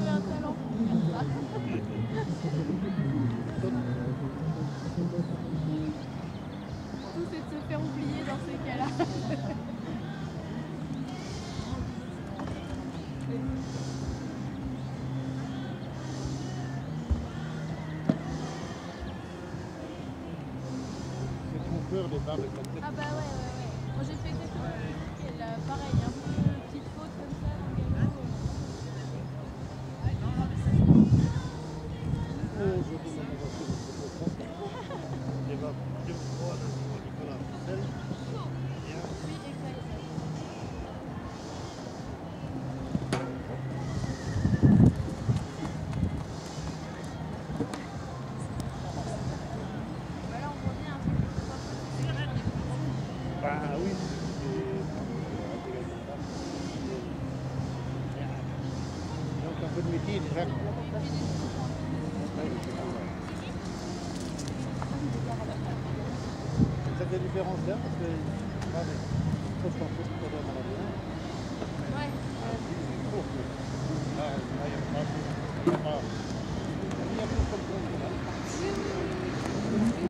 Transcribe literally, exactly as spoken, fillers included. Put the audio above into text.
avait un talent pour faire ça. Tout c'est de se faire oublier dans ces cas-là. C'est trompeur les barres de concept. Ah bah ouais, ouais, ouais. Moi j'ai fait exactement ce que elle a pareil, un peu petite faute comme ça dans le galop. Oh, je vous demande de voir ce que je vais deux fois Nicolas Roussel. Oui, exact. Bah là on voit bien un peu plus Bah oui, donc un peu de métier déjà. Ça fait différence là parce que ah, mais, je pense qu'on peut se faire à la main. Ouais. Ah, oui, c'est trop. Ah, il y a pas